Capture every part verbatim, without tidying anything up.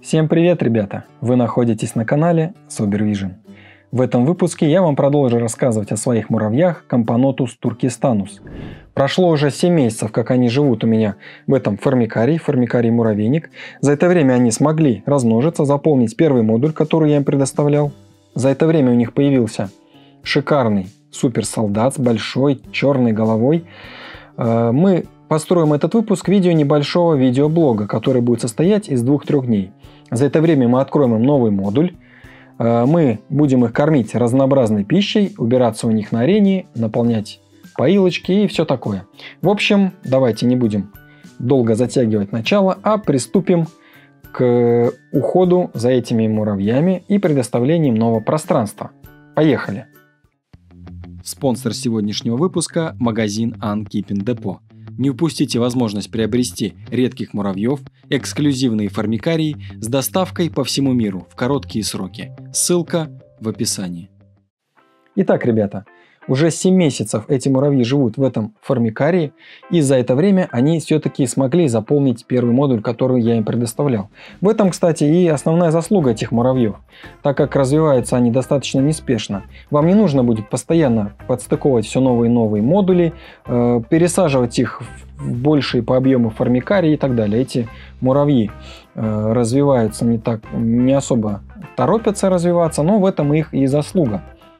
Всем привет, ребята! Вы находитесь на канале Sober-Vision. В этом выпуске я вам продолжу рассказывать о своих муравьях Camponotus turkestanus. Прошло уже семь месяцев, как они живут у меня в этом формикарии, формикарий муравейник. За это время они смогли размножиться, заполнить первый модуль, который я им предоставлял. За это время у них появился шикарный суперсолдат с большой черной головой. Мы построим этот выпуск в видео небольшого видеоблога, который будет состоять из двух-трех дней. За это время мы откроем им новый модуль. Мы будем их кормить разнообразной пищей, убираться у них на арене, наполнять поилочки и все такое. В общем, давайте не будем долго затягивать начало, а приступим к уходу за этими муравьями и предоставлению нового пространства. Поехали! Спонсор сегодняшнего выпуска – магазин Unkeeping Depot. Не упустите возможность приобрести редких муравьев, эксклюзивные формикарии с доставкой по всему миру в короткие сроки. Ссылка в описании. Итак, ребята, уже семь месяцев эти муравьи живут в этом формикарии, и за это время они все-таки смогли заполнить первый модуль, который я им предоставлял. В этом, кстати, и основная заслуга этих муравьев, так как развиваются они достаточно неспешно. Вам не нужно будет постоянно подстыковывать все новые и новые модули, э, пересаживать их в большие по объему формикарии и так далее. Эти муравьи э, развиваются не так, не особо торопятся развиваться, но в этом их и заслуга.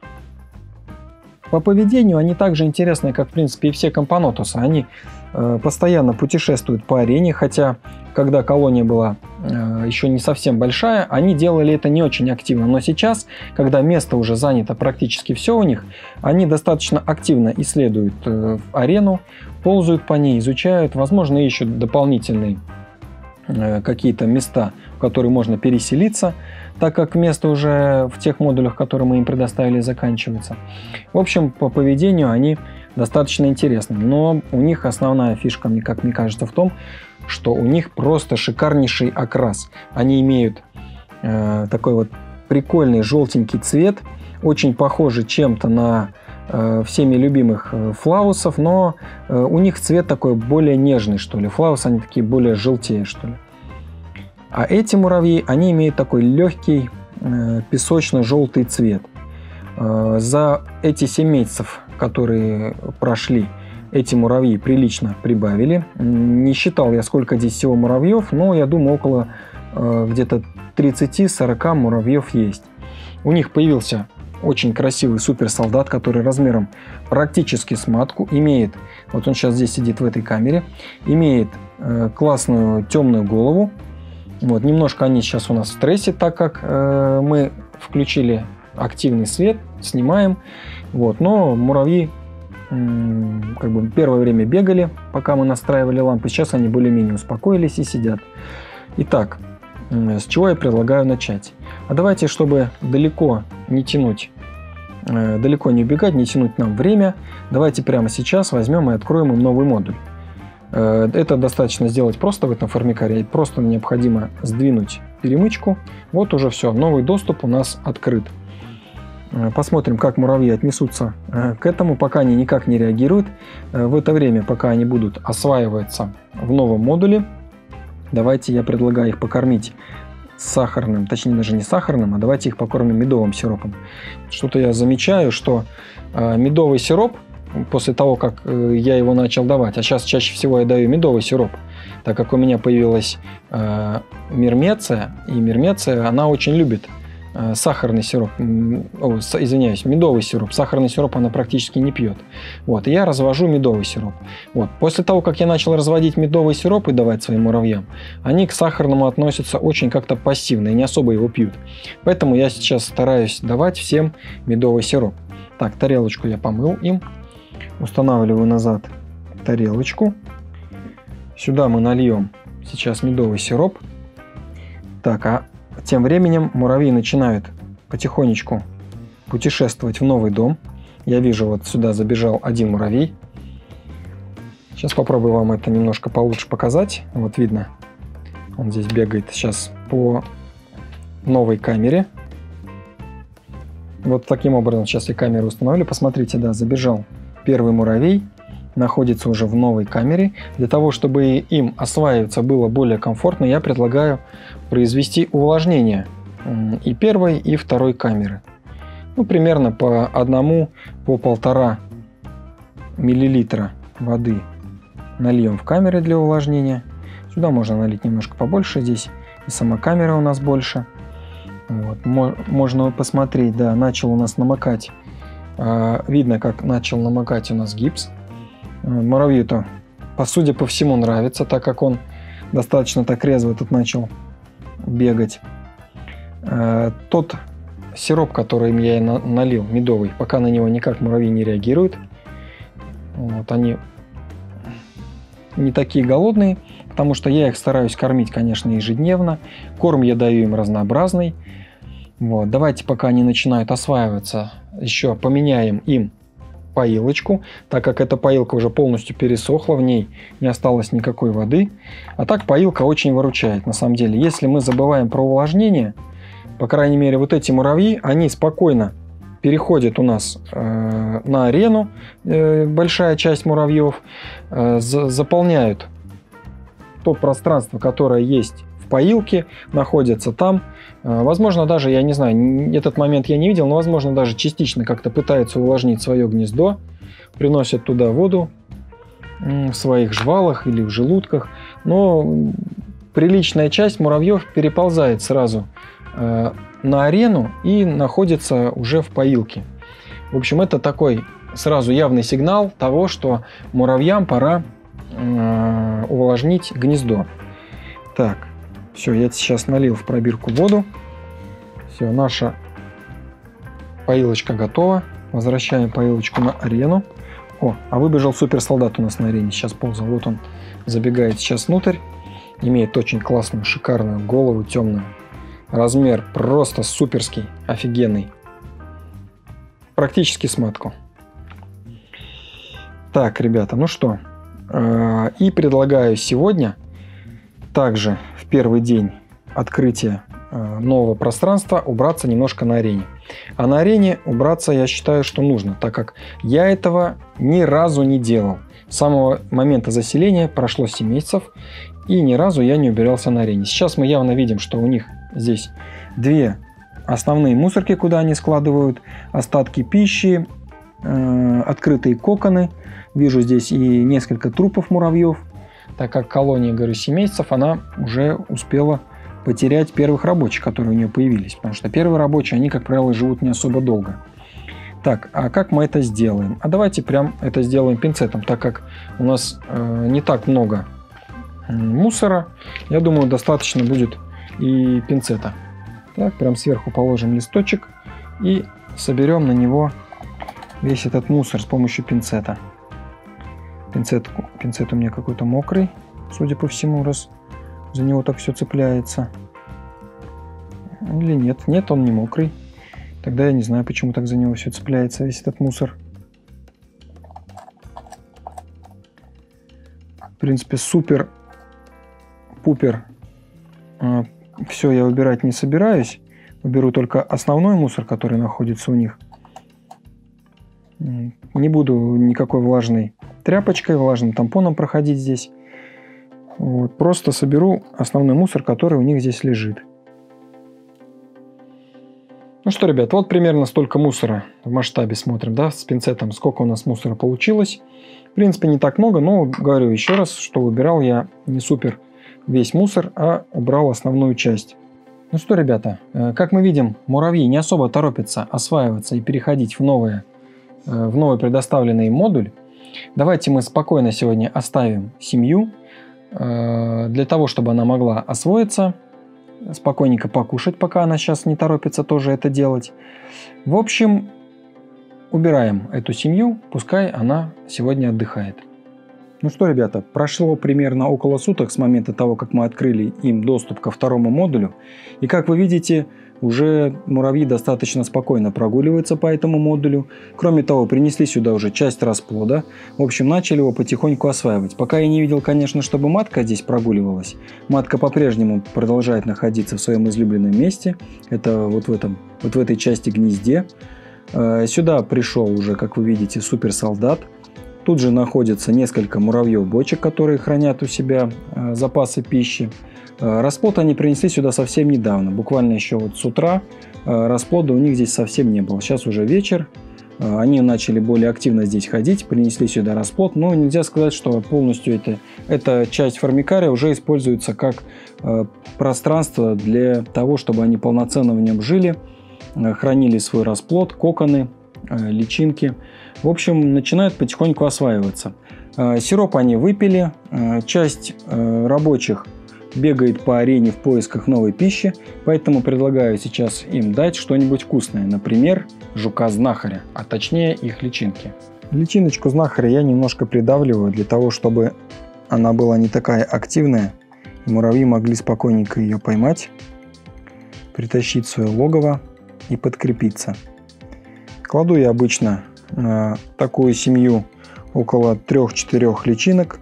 По поведению они также интересны, как в принципе и все Camponotus. Они э, постоянно путешествуют по арене, хотя когда колония была э, еще не совсем большая, они делали это не очень активно. Но сейчас, когда место уже занято практически все у них, они достаточно активно исследуют э, арену, ползают по ней, изучают, возможно, ищут дополнительные э, какие-то места, в которые можно переселиться, так как место уже в тех модулях, которые мы им предоставили, заканчивается. В общем, по поведению они достаточно интересны. Но у них основная фишка, как мне кажется, в том, что у них просто шикарнейший окрас. Они имеют э, такой вот прикольный желтенький цвет, очень похожий чем-то на э, всеми любимых э, флаусов, но э, у них цвет такой более нежный, что ли. Флаусы, они такие более желтее, что ли. А эти муравьи, они имеют такой легкий э, песочно-желтый цвет. Э, за эти семь месяцев, которые прошли, эти муравьи прилично прибавили. Не считал я, сколько здесь всего муравьев, но я думаю, около э, где-то тридцати-сорока муравьев есть. У них появился очень красивый суперсолдат, который размером практически с матку, имеет, вот он сейчас здесь сидит в этой камере, имеет э, классную темную голову. Вот, немножко они сейчас у нас в стрессе, так как э, мы включили активный свет, снимаем. Вот, но муравьи э, как бы первое время бегали, пока мы настраивали лампы. Сейчас они более-менее успокоились и сидят. Итак, э, с чего я предлагаю начать? А давайте, чтобы далеко не тянуть, э, далеко не убегать, не тянуть нам время, давайте прямо сейчас возьмем и откроем им новый модуль. Это достаточно сделать просто в этом формикарии. Просто необходимо сдвинуть перемычку. Вот уже все. Новый доступ у нас открыт. Посмотрим, как муравьи отнесутся к этому. Пока они никак не реагируют. В это время, пока они будут осваиваться в новом модуле, давайте я предлагаю их покормить сахарным, точнее даже не сахарным, а давайте их покормим медовым сиропом. Что-то я замечаю, что медовый сироп, после того, как я его начал давать, а сейчас чаще всего я даю медовый сироп, так как у меня появилась э, мирмеция, и мирмеция, она очень любит э, сахарный сироп, о, с, извиняюсь, медовый сироп. Сахарный сироп она практически не пьет. Вот, и я развожу медовый сироп. Вот, после того, как я начал разводить медовый сироп и давать своим муравьям, они к сахарному относятся очень как-то пассивно и не особо его пьют. Поэтому я сейчас стараюсь давать всем медовый сироп. Так, тарелочку я помыл им. Устанавливаю назад тарелочку. Сюда мы нальем сейчас медовый сироп. Так, а тем временем муравьи начинают потихонечку путешествовать в новый дом. Я вижу, вот сюда забежал один муравей. Сейчас попробую вам это немножко получше показать. Вот видно, он здесь бегает сейчас по новой камере. Вот таким образом сейчас я камеру установлю. Посмотрите, да, забежал первый муравей. находится уже в новой камере. Для того, чтобы им осваиваться было более комфортно, я предлагаю произвести увлажнение и первой, и второй камеры. Ну, примерно по одному, по полтора миллилитра воды нальем в камеры для увлажнения. Сюда можно налить немножко побольше, здесь и сама камера у нас больше. Вот. Можно посмотреть, да, начал у нас намокать. Видно, как начал намокать у нас гипс. Муравью-то, по судя по всему, нравится, так как он достаточно так резво тут начал бегать. Тот сироп, который я налил, медовый, пока на него никак муравьи не реагируют. Вот, они не такие голодные, потому что я их стараюсь кормить, конечно, ежедневно. Корм я даю им разнообразный. Вот, давайте, пока они начинают осваиваться, еще поменяем им поилочку, так как эта поилка уже полностью пересохла, в ней не осталось никакой воды. А так поилка очень выручает, на самом деле. Если мы забываем про увлажнение, по крайней мере, вот эти муравьи, они спокойно переходят у нас э, на арену, э, большая часть муравьев, э, за, заполняют то пространство, которое есть в поилке, находятся там. Э, возможно, даже, я не знаю, этот момент я не видел, но, возможно, даже частично как-то пытаются увлажнить свое гнездо, приносят туда воду э, в своих жвалах или в желудках, но приличная часть муравьев переползает сразу э, на арену и находится уже в поилке. В общем, это такой сразу явный сигнал того, что муравьям пора э, увлажнить гнездо. Так, все, я сейчас налил в пробирку воду. Все, наша поилочка готова. Возвращаем поилочку на арену. О, а выбежал суперсолдат у нас на арене. Сейчас ползал. Вот он забегает сейчас внутрь. Имеет очень классную, шикарную голову, темную. Размер просто суперский, офигенный. Практически с матку. Так, ребята, ну что. И предлагаю сегодня, также в первый день открытия нового пространства, убраться немножко на арене. А на арене убраться, я считаю, что нужно, так как я этого ни разу не делал. С самого момента заселения прошло семь месяцев, и ни разу я не убирался на арене. Сейчас мы явно видим, что у них здесь две основные мусорки, куда они складывают остатки пищи, э, открытые коконы. Вижу здесь и несколько трупов муравьев, так как колония, говорю, семь месяцев, она уже успела потерять первых рабочих, которые у нее появились. Потому что первые рабочие, они, как правило, живут не особо долго. Так, а как мы это сделаем? А давайте прям это сделаем пинцетом, так как у нас э, не так много мусора. Я думаю, достаточно будет и пинцета. Так, прям сверху положим листочек и соберем на него весь этот мусор с помощью пинцета. Пинцет, пинцет у меня какой-то мокрый, судя по всему, раз за него так все цепляется. Или нет? Нет, он не мокрый. Тогда я не знаю, почему так за него все цепляется, весь этот мусор. В принципе, супер-пупер. Все я убирать не собираюсь. Уберу только основной мусор, который находится у них. Не буду никакой влажной тряпочкой, влажным тампоном проходить здесь. Вот. Просто соберу основной мусор, который у них здесь лежит. Ну что, ребят, вот примерно столько мусора в масштабе смотрим, да, с пинцетом, сколько у нас мусора получилось. В принципе, не так много, но говорю еще раз, что выбирал я не супер весь мусор, а убрал основную часть. Ну что, ребята, как мы видим, муравьи не особо торопятся осваиваться и переходить в, новые, в новый предоставленный модуль. Давайте мы спокойно сегодня оставим семью, для того, чтобы она могла освоиться, спокойненько покушать, пока она сейчас не торопится тоже это делать. В общем, убираем эту семью, пускай она сегодня отдыхает. Ну что, ребята, прошло примерно около суток с момента того, как мы открыли им доступ ко второму модулю. И как вы видите, уже муравьи достаточно спокойно прогуливаются по этому модулю. Кроме того, принесли сюда уже часть расплода. В общем, начали его потихоньку осваивать. Пока я не видел, конечно, чтобы матка здесь прогуливалась. Матка по-прежнему продолжает находиться в своем излюбленном месте. Это вот в, этом, вот в этой части гнезде. Сюда пришел уже, как вы видите, суперсолдат. Тут же находится несколько муравьев-бочек, которые хранят у себя э, запасы пищи. Э, расплод они принесли сюда совсем недавно, буквально еще вот с утра. Э, расплода у них здесь совсем не было. Сейчас уже вечер. Э, они начали более активно здесь ходить, принесли сюда расплод. Но нельзя сказать, что полностью это, эта часть формикария уже используется как э, пространство для того, чтобы они полноценно в нем жили, э, хранили свой расплод, коконы, э, личинки. В общем, начинают потихоньку осваиваться. Сироп они выпили. Часть рабочих бегает по арене в поисках новой пищи. Поэтому предлагаю сейчас им дать что-нибудь вкусное. Например, жука-знахаря, а точнее их личинки. Личиночку знахаря я немножко придавливаю, для того, чтобы она была не такая активная. И муравьи могли спокойненько ее поймать, притащить в свое логово и подкрепиться. Кладу я обычно на такую семью около трёх-четырёх личинок.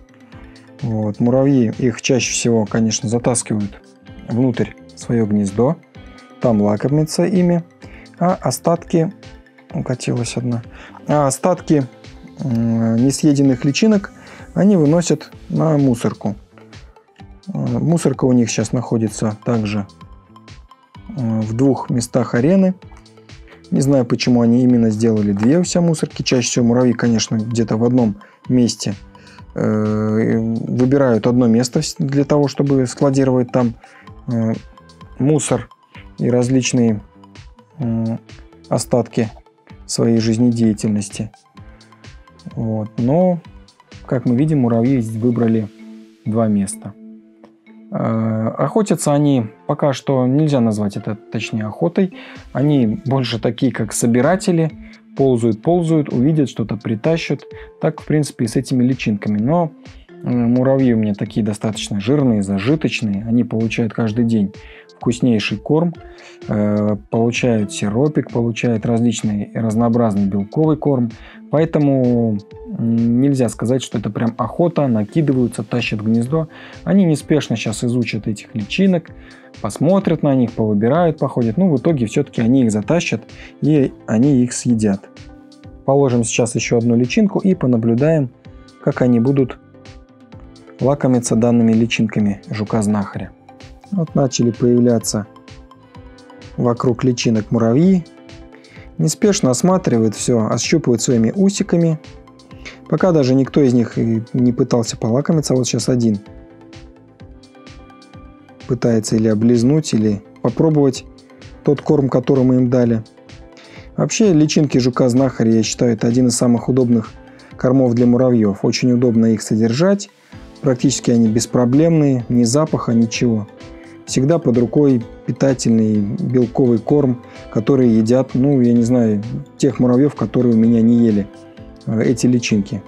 Вот. Муравьи их чаще всего, конечно, затаскивают внутрь свое гнездо. Там лакомятся ими. А остатки... Укатилась одна. А остатки э, несъеденных личинок они выносят на мусорку. Э, мусорка у них сейчас находится также э, в двух местах арены. Не знаю, почему они именно сделали две у себя мусорки. Чаще всего муравьи, конечно, где-то в одном месте э, выбирают одно место для того, чтобы складировать там э, мусор и различные э, остатки своей жизнедеятельности. Вот. Но, как мы видим, муравьи выбрали два места. Охотятся они пока что нельзя назвать это, точнее, охотой. Они больше такие, как собиратели. Ползают, ползают, увидят, что-то притащат. Так, в принципе, и с этими личинками. Но муравьи у меня такие достаточно жирные, зажиточные. Они получают каждый день вкуснейший корм, получают сиропик, получают различный разнообразный белковый корм. Поэтому нельзя сказать, что это прям охота, накидываются, тащат в гнездо. Они неспешно сейчас изучат этих личинок, посмотрят на них, повыбирают, походят. Ну, в итоге все-таки они их затащат и они их съедят. Положим сейчас еще одну личинку и понаблюдаем, как они будут лакомиться данными личинками жука-знахаря. Вот начали появляться вокруг личинок муравьи. Неспешно осматривают все, ощупывают своими усиками. Пока даже никто из них не пытался полакомиться. Вот сейчас один пытается или облизнуть, или попробовать тот корм, который мы им дали. Вообще личинки жука-знахаря, я считаю, это один из самых удобных кормов для муравьев. Очень удобно их содержать. Практически они беспроблемные, ни запаха, ничего. Всегда под рукой питательный белковый корм, который едят, ну, я не знаю, тех муравьев, которые у меня не ели эти личинки.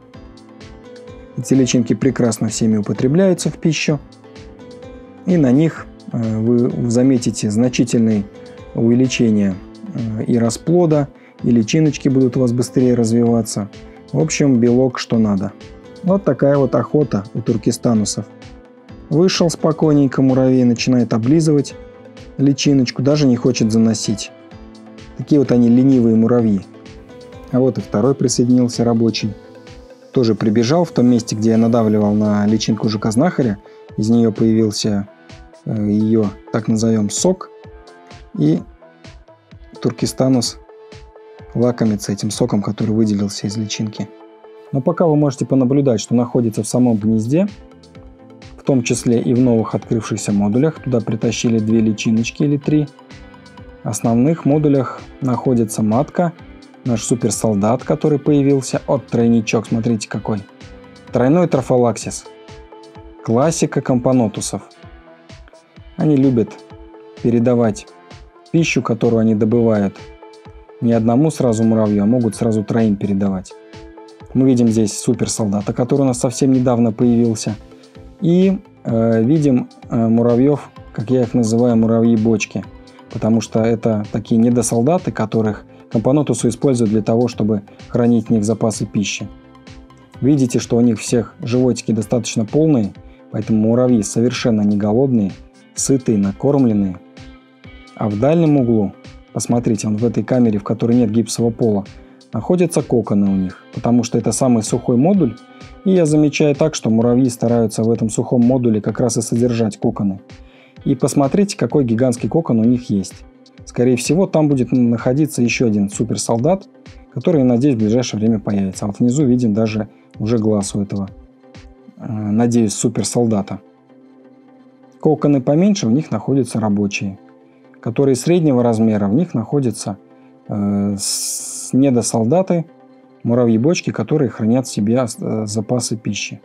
Эти личинки прекрасно всеми употребляются в пищу. И на них вы заметите значительное увеличение и расплода, и личиночки будут у вас быстрее развиваться. В общем, белок что надо. Вот такая вот охота у туркестанусов. Вышел спокойненько муравей, начинает облизывать личиночку, даже не хочет заносить. Такие вот они ленивые муравьи. А вот и второй присоединился рабочий. Тоже прибежал в том месте, где я надавливал на личинку жука-знахаря. Из нее появился э, ее, так назовем, сок. И туркестанус лакомится этим соком, который выделился из личинки. Но пока вы можете понаблюдать, что находится в самом гнезде, в том числе и в новых открывшихся модулях. Туда притащили две личиночки или три. В основных модулях находится матка, наш суперсолдат, который появился, от тройничок, смотрите какой. Тройной трофалаксис. Классика компонотусов. Они любят передавать пищу, которую они добывают, не одному сразу муравью, а могут сразу троим передавать. Мы видим здесь суперсолдата, который у нас совсем недавно появился. И э, видим э, муравьев, как я их называю, муравьи-бочки. Потому что это такие недосолдаты, которых компонотусы используют для того, чтобы хранить в них запасы пищи. Видите, что у них всех животики достаточно полные, поэтому муравьи совершенно не голодные, сытые, накормленные. А в дальнем углу, посмотрите, он в этой камере, в которой нет гипсового пола, находятся коконы у них, потому что это самый сухой модуль. И я замечаю так, что муравьи стараются в этом сухом модуле как раз и содержать коконы. И посмотрите, какой гигантский кокон у них есть. Скорее всего, там будет находиться еще один суперсолдат, который, надеюсь, в ближайшее время появится. А вот внизу видим даже уже глаз у этого, надеюсь, суперсолдата. Коконы поменьше, в них находятся рабочие, которые среднего размера, в них находятся э, недосолдаты, муравьи-бочки, которые хранят в себе э, запасы пищи.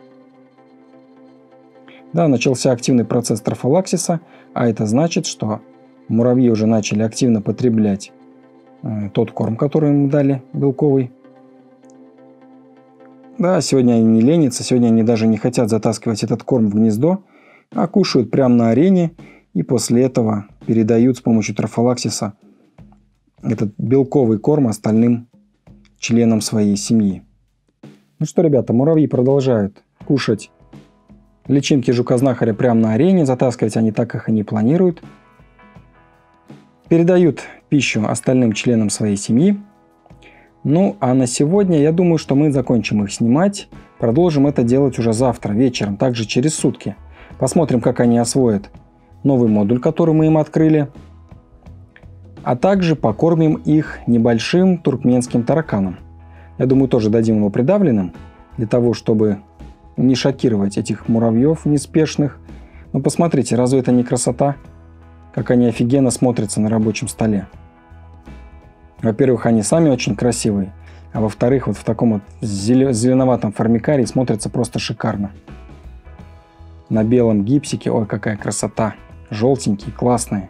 Да, начался активный процесс трофалаксиса, а это значит, что муравьи уже начали активно потреблять э, тот корм, который им дали, белковый. Да, сегодня они не ленятся, сегодня они даже не хотят затаскивать этот корм в гнездо, а кушают прямо на арене и после этого передают с помощью трофалаксиса этот белковый корм остальным членам своей семьи. Ну что, ребята, муравьи продолжают кушать личинки жука-знахаря прямо на арене, затаскивать они так их и не планируют. Передают пищу остальным членам своей семьи. Ну, а на сегодня я думаю, что мы закончим их снимать. Продолжим это делать уже завтра вечером, также через сутки. Посмотрим, как они освоят новый модуль, который мы им открыли. А также покормим их небольшим туркменским тараканом. Я думаю, тоже дадим его придавленным, для того, чтобы не шокировать этих муравьев неспешных. Но посмотрите, разве это не красота? Как они офигенно смотрятся на рабочем столе. Во-первых, они сами очень красивые. А во-вторых, вот в таком вот зеленоватом формикарии смотрятся просто шикарно. На белом гипсике, ой, какая красота. Желтенькие, классные.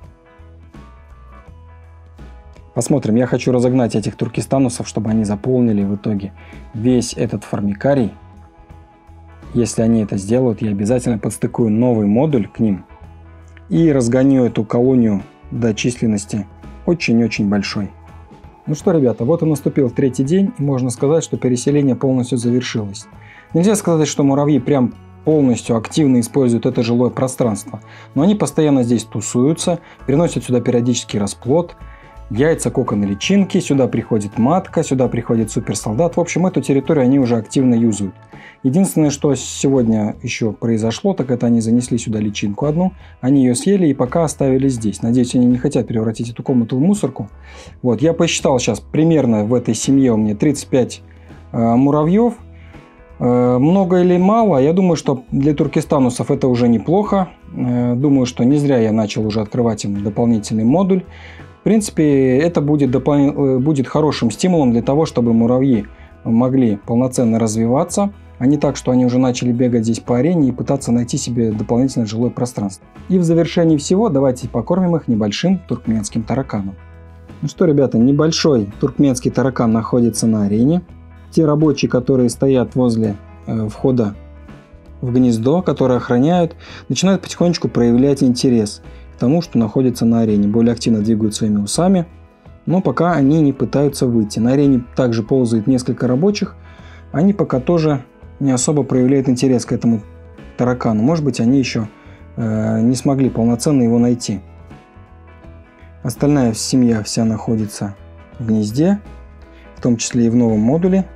Посмотрим, я хочу разогнать этих туркестанусов, чтобы они заполнили в итоге весь этот формикарий. Если они это сделают, я обязательно подстыкую новый модуль к ним и разгоню эту колонию до численности очень-очень большой. Ну что, ребята, вот и наступил третий день, и можно сказать, что переселение полностью завершилось. Нельзя сказать, что муравьи прям полностью активно используют это жилое пространство, но они постоянно здесь тусуются, приносят сюда периодический расплод, яйца, коконы, личинки, сюда приходит матка, сюда приходит суперсолдат. В общем, эту территорию они уже активно юзают. Единственное, что сегодня еще произошло, так это они занесли сюда личинку одну, они ее съели и пока оставили здесь. Надеюсь, они не хотят превратить эту комнату в мусорку. Вот, я посчитал сейчас, примерно в этой семье у меня тридцать пять э, муравьев. Э, много или мало? Я думаю, что для туркестанусов это уже неплохо. Э, думаю, что не зря я начал уже открывать им дополнительный модуль. В принципе, это будет, допол... будет хорошим стимулом для того, чтобы муравьи могли полноценно развиваться, а не так, что они уже начали бегать здесь по арене и пытаться найти себе дополнительное жилое пространство. И в завершении всего давайте покормим их небольшим туркменским тараканом. Ну что, ребята, небольшой туркменский таракан находится на арене. Те рабочие, которые стоят возле э, входа в гнездо, которые охраняют, начинают потихонечку проявлять интерес к тому, что находится на арене. Более активно двигают своими усами, но пока они не пытаются выйти. На арене также ползает несколько рабочих, они пока тоже не особо проявляют интерес к этому таракану. Может быть, они еще э, не смогли полноценно его найти. Остальная семья вся находится в гнезде, в том числе и в новом модуле.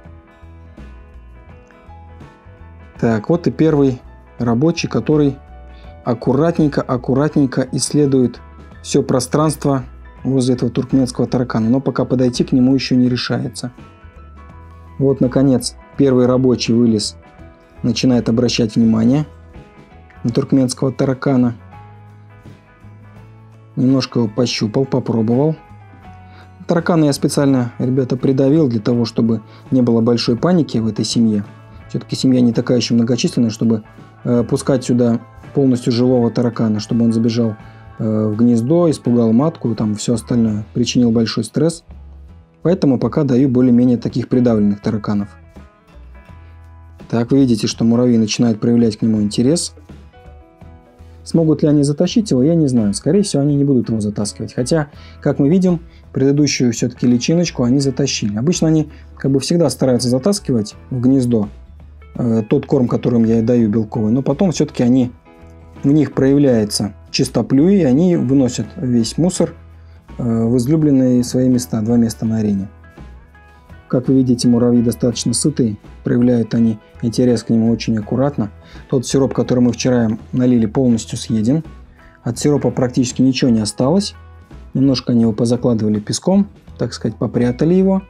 Так, вот и первый рабочий, который аккуратненько-аккуратненько исследует все пространство возле этого туркменского таракана, но пока подойти к нему еще не решается. Вот, наконец, первый рабочий вылез, начинает обращать внимание на туркменского таракана. Немножко его пощупал, попробовал. Таракана я специально, ребята, придавил для того, чтобы не было большой паники в этой семье. Все-таки семья не такая еще многочисленная, чтобы э, пускать сюда полностью живого таракана, чтобы он забежал э, в гнездо, испугал матку, там все остальное, причинил большой стресс. Поэтому пока даю более-менее таких придавленных тараканов. Так, вы видите, что муравьи начинают проявлять к нему интерес. Смогут ли они затащить его, я не знаю. Скорее всего, они не будут его затаскивать. Хотя, как мы видим, предыдущую все-таки личиночку они затащили. Обычно они как бы всегда стараются затаскивать в гнездо э, тот корм, которым я и даю белковый. Но потом все-таки они, в них проявляется чистоплюй, и они выносят весь мусор в излюбленные свои места, два места на арене. Как вы видите, муравьи достаточно сытые, проявляют они интерес к нему очень аккуратно. Тот сироп, который мы вчера налили, полностью съеден. От сиропа практически ничего не осталось. Немножко они его позакладывали песком, так сказать, попрятали его.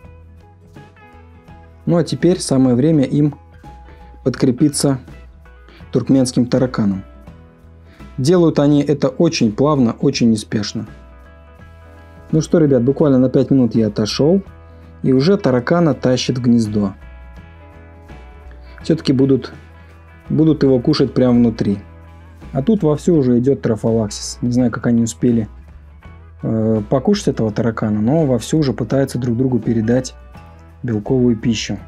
Ну а теперь самое время им подкрепиться туркменским тараканом. Делают они это очень плавно, очень неспешно. Ну что, ребят, буквально на пять минут я отошел, и уже таракана тащит в гнездо. Все-таки будут, будут его кушать прямо внутри. А тут вовсю уже идет трофалаксис. Не знаю, как они успели э, покушать этого таракана, но вовсю уже пытаются друг другу передать белковую пищу.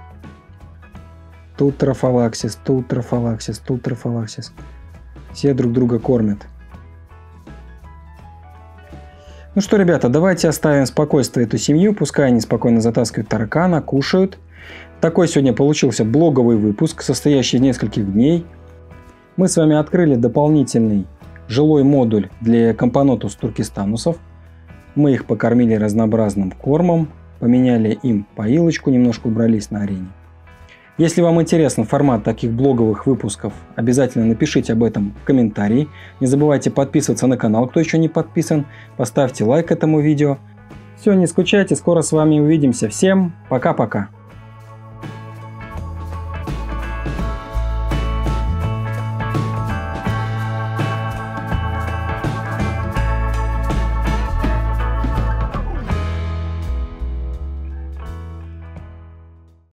Тут трофалаксис, тут трофалаксис, тут трофалаксис. Все друг друга кормят. Ну что, ребята, давайте оставим в спокойствии эту семью. Пускай они спокойно затаскивают таракана, кушают. Такой сегодня получился блоговый выпуск, состоящий из нескольких дней. Мы с вами открыли дополнительный жилой модуль для Кампанотус туркестанусов. Мы их покормили разнообразным кормом, поменяли им поилочку, немножко убрались на арене. Если вам интересен формат таких блоговых выпусков, обязательно напишите об этом в комментарии. Не забывайте подписываться на канал, кто еще не подписан. Поставьте лайк этому видео. Все, не скучайте, скоро с вами увидимся. Всем пока-пока.